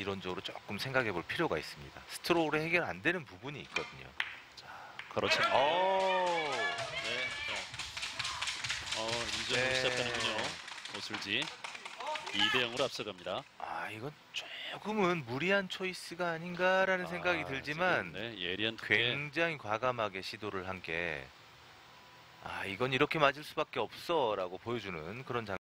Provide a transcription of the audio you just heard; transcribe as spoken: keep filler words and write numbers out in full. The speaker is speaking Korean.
이론적으로 조금 생각해 볼 필요가 있습니다. 스트로크로 해결 안 되는 부분이 있거든요. 자, 그렇죠. 오. 네. 네. 어, 인정으로 네. 시작하는군요. 오슬지 이 대 영으로 앞서갑니다. 아, 이건 조금은 무리한 초이스가 아닌가라는 아, 생각이 들지만 지금, 네, 예리한 투게. 굉장히 과감하게 시도를 한 게 아, 이건 이렇게 맞을 수밖에 없어 라고 보여주는 그런 장